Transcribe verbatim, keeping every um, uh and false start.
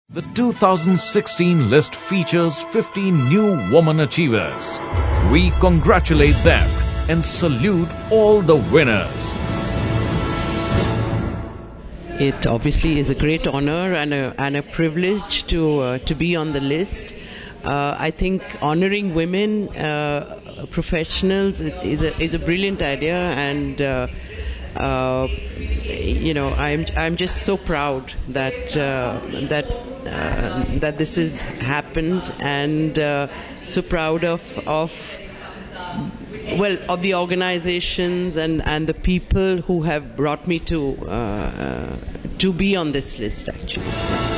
The two thousand sixteen list features fifteen new woman achievers. We congratulate them and salute all the winners. It obviously is a great honor and a, and a privilege to uh, to be on the list. Uh, I think honoring women uh, professionals is a is a brilliant idea, and uh, uh, you know I'm I'm just so proud that uh, that uh, that this has happened, and uh, so proud of of. Well, of the organizations and, and the people who have brought me to uh, uh, to be on this list, actually.